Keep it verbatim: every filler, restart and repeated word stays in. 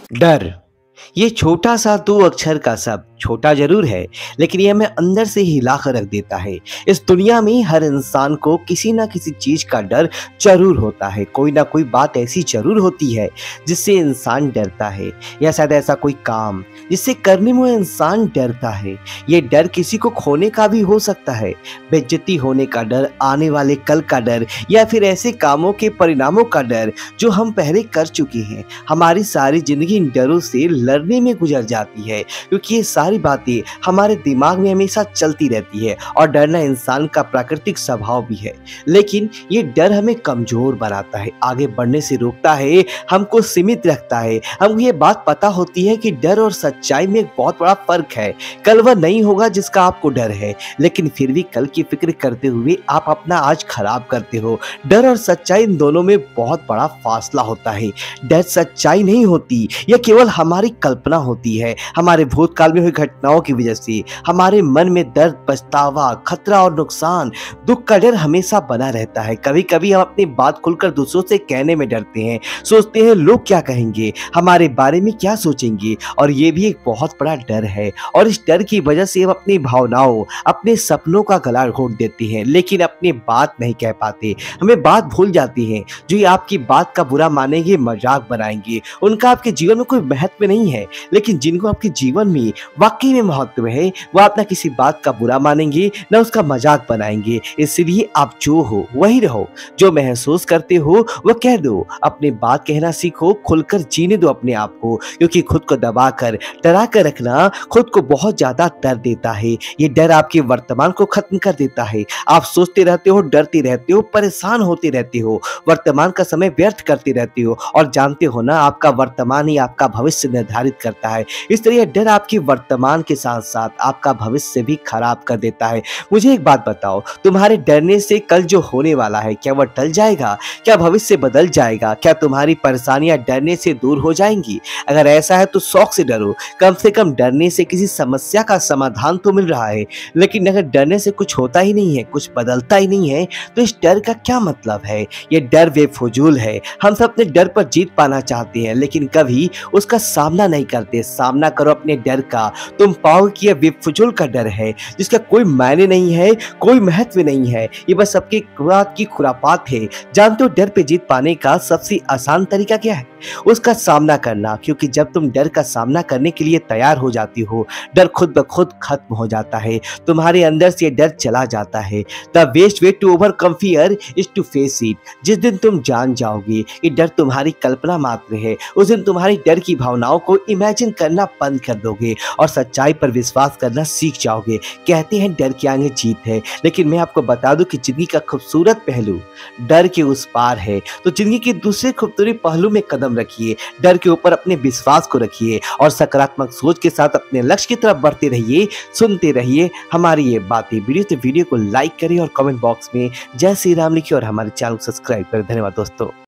डर। ये छोटा सा दो अक्षर का शब्द छोटा जरूर है, लेकिन ये हमें अंदर से हिला कर रख देता है। इस दुनिया में हर इंसान को किसी ना किसी चीज का डर जरूर होता है। कोई ना कोई बात ऐसी जरूर होती है जिससे इंसान डरता है, या शायद ऐसा कोई काम जिससे करने में वो इंसान डरता है। ये डर किसी को खोने का भी हो सकता है, बेइज्जती होने का डर, आने वाले कल का डर, या फिर ऐसे कामों के परिणामों का डर जो हम पहले कर चुके हैं। हमारी सारी जिंदगी इन डरों से लड़ने में गुजर जाती है, क्योंकि ये सारी बातें हमारे दिमाग में हमेशा चलती रहती है। और डरना इंसान का प्राकृतिक स्वभाव भी है, लेकिन ये डर हमें कमजोर बनाता है, आगे बढ़ने से रोकता है, हमको सीमित रखता है। हमको ये बात पता होती है कि डर और सच्चाई में एक बहुत बड़ा फर्क है। कल वह नहीं होगा जिसका आपको डर है, लेकिन फिर भी कल की फिक्र करते हुए आप अपना आज खराब करते हो। डर और सच्चाई, इन दोनों में बहुत बड़ा फासला होता है। डर सच्चाई नहीं होती, यह केवल हमारी कल्पना होती है। हमारे भूतकाल में हुई घटनाओं की वजह से हमारे मन में दर्द, पछतावा, खतरा और नुकसान, दुख का डर हमेशा बना रहता है। कभी कभी हम अपनी बात खुलकर दूसरों से कहने में डरते हैं, सोचते हैं लोग क्या कहेंगे, हमारे बारे में क्या सोचेंगे, और ये भी एक बहुत बड़ा डर है। और इस डर की वजह से हम अपनी भावनाओं, अपने सपनों का गला घोट देते हैं, लेकिन अपनी बात नहीं कह पाते। हमें बात भूल जाती है। जो ये आपकी बात का बुरा मानेंगे, मजाक बनाएंगे, उनका आपके जीवन में कोई महत्व नहीं है। लेकिन जिनको आपके जीवन में वाकई में महत्व है, वो आप ना किसी बात का बुरा मानेंगे, ना उसका मजाक बनाएंगे। इसलिए आप जो हो वही रहो, जो महसूस करते हो वो कह दो, अपनी बात कहना सीखो, खुलकर जीने दो अपने आप को, क्योंकि खुद को दबाकर, डरा कर रखना खुद को बहुत ज्यादा दर्द देता है। ये डर आपके वर्तमान को खत्म कर देता है। आप सोचते रहते हो, डरते रहते हो, परेशान होते रहते हो, वर्तमान का समय व्यर्थ करते रहते हो, और जानते हो ना, आपका वर्तमान ही आपका भविष्य निर्धारित करता है। इस तरह यह डर आपकी वर्तमान के साथ साथ आपका भविष्य भी खराब कर देता है। मुझे एक बात बताओ, तुम्हारे डरने से कल जो होने वाला है, क्या वह टल जाएगा? क्या भविष्य बदल जाएगा? क्या तुम्हारी परेशानियां डरने से दूर हो जाएंगी? अगर ऐसा है तो शौक से डरो, कम से कम डरने से किसी समस्या का समाधान तो मिल रहा है। लेकिन अगर डरने से कुछ होता ही नहीं है, कुछ बदलता ही नहीं है, तो इस डर का क्या मतलब है? ये डर बेफजूल है। हम सब अपने डर पर जीत पाना चाहते हैं, लेकिन कभी उसका सामना नहीं करते। सामना करो अपने डर का, तुम पाओगे कि यह बेफजूल का डर है, जिसका कोई मायने नहीं है, कोई महत्व नहीं है। ये बस सबकी बात की खुरापात है। जानते हो डर पे जीत पाने का सबसे आसान तरीका क्या है? उसका सामना करना, क्योंकि जब तुम डर का सामना करने के लिए तैयार हो जाती हो, डर खुद ब खुद खत्म हो जाता है। तुम्हारे अंदर से डर चला जाता है। The best way to overcome fear is to face it. जिस दिन तुम जान जाओगे कि डर तुम्हारी कल्पना मात्र है, उस दिन तुम्हारी डर की भावनाओं को इमेजिन करना बंद कर दोगे और सच्चाई पर विश्वास करना सीख जाओगे। कहते हैं डर के आगे जीत है, लेकिन मैं आपको बता दूं कि जिंदगी का खूबसूरत पहलू डर के उस पार है। तो जिंदगी के दूसरे खूबसूरत पहलू में कदम रखिए, डर के ऊपर अपने विश्वास को रखिए, और सकारात्मक सोच के साथ अपने लक्ष्य की तरफ बढ़ते रहिए। सुनते रहिए हमारी ये बातें। वीडियो तो वीडियो को लाइक करें और कमेंट बॉक्स में जय श्री राम लिखिए, और हमारे चैनल को सब्सक्राइब करें। धन्यवाद दोस्तों।